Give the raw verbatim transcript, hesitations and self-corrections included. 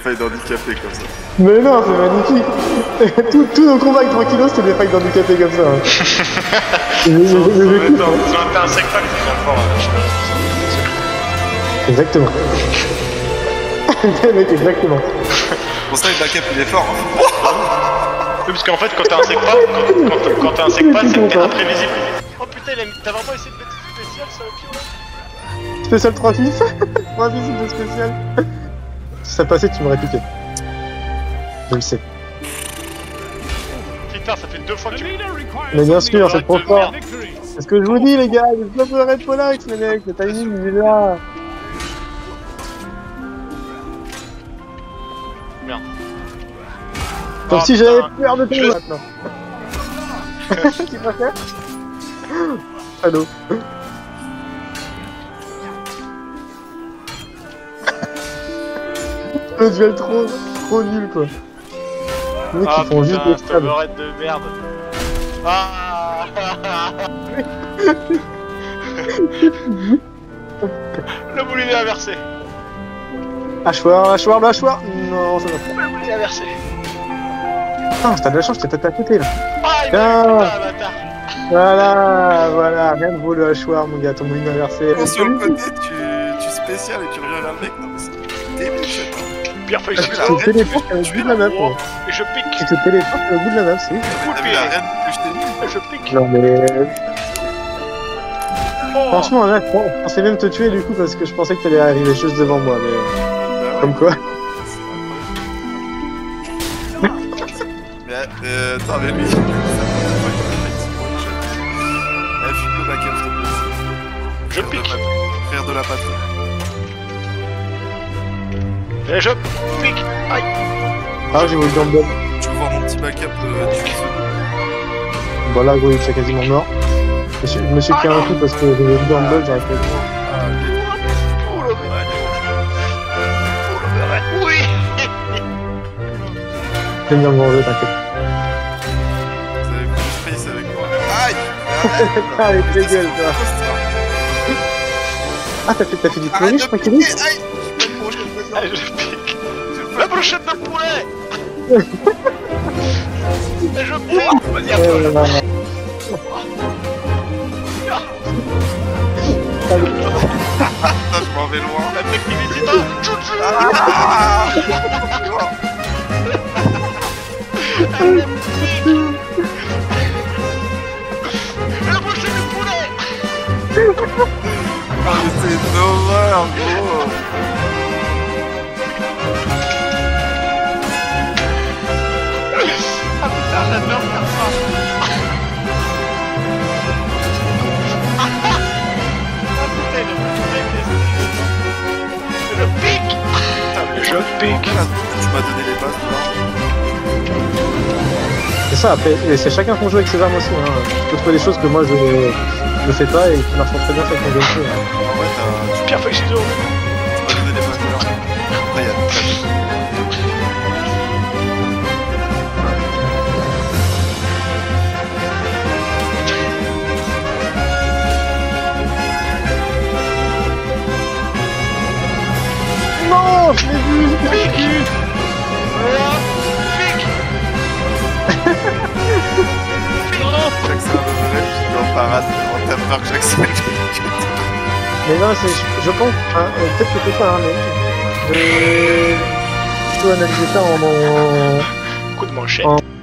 failles d'handicapés comme ça. Mais non, c'est magnifique. Tous tous nos combats avec Tranquillos, c'est des failles d'handicapés comme ça. Hein. je, je, je, je, je Dans un secteur qui est bien fort. Exactement. Mec, exactement. Pour ça, le backup il est fort. Hein. Oui, parce qu'en fait, quand t'as un secpa, quand, quand, quand t'as un secpa, c'est imprévisible. Oh putain, t'as vraiment essayé de mettre spécial sur le pied là. Spécial trois six. trois six de spécial. Si ça passait, tu m'aurais piqué. Je le sais. Putain, ça fait deux fois que tu... Mais bien sûr, c'est trop fort. C'est ce que je vous dis, les gars. Il faut pas de Red Polax, les mecs. Le timing, il est là. Merde. Comme oh, si j'avais peur de toi je... maintenant. Tu préfères? Allô. Le duel trop, trop nul quoi. Les mecs ah, ils font putain, juste des stabs. de merde. Ah. Le boulinet inversé. Hachoir, hachoir, le hachoir. Non, ça va pas. Le boulinet inversé. Ah, t'as de la chance, t'es peut-être à côté là. Ah, il m'a ah. putain, bâtard. Voilà, voilà, rien ne vaut le hachoir, mon gars, ton mouline inversé. Bon, sur le côté, tu, tu spécial et tu reviens vers le mec. Non, mais c'est terrible cette arme. Pierre feuille Tu te téléportes au bout de la map. Et je pique. Tu te téléportes au bout de la map, c'est ouf. T'as vu la reine que je t'ai mis? Et je pique. Non mais... Oh. Franchement, là, je pensais même te tuer du coup parce que je pensais que t'allais arriver juste devant moi, mais... Bah ouais. Comme quoi. Mais euh, attends, mais lui... Eh, fume le backup, s'il te plaît. Je pique. Frère de la patrie. Et je pique. Aïe. Ah, j'ai voulu dumbbell. Tu veux voir mon petit backup euh, diffusé? Bon là, gros, il est quasiment mort. Je me suis, je me suis pris un coup parce que j'ai voulu dumbbell, j'aurais fait... Ah, ok. Oh le beurre. Oh le beurre. Oui. J'aime bien me venger, t'inquiète. Vous avez plus space avec moi. Aïe. Ah, avec tes gueules, toi. Ah, t'as fait, t'as fait du poulet, je crois qu'il est. Aïe. Je peux une prochaine fois. Allez, je pique. La brochette de poulet. Et je pique. Vas-y, Euh, non, non. Ah, je m'en vais loin. La technicité. Tchou-tchou. Ah. La brochette de poulet. Ah, mais c'est une horreur, gros. Ah putain, j'adore faire ça. Ah putain, le pique. Je pique. Tu m'as donné les passes, là. C'est ça, après, c'est chacun qu'on joue avec ses armes aussi. Hein. Tu peux trouver des choses que moi je ne fais pas et qui marchent très bien avec mon gameplay. Hein. En vrai, t'as... Pierre feuille ciseaux. Tu m'as donné les passes, là. Après, y'a... Non, je l'ai vu, je l'ai vu. J'accélère le level, je suis en parade, tellement t'as peur que j'accélère. Mais non, c'est, je pense, hein, euh, peut-être que c'est ça, hein, mais je peux analyser ça en, en, Coup de manchette. en,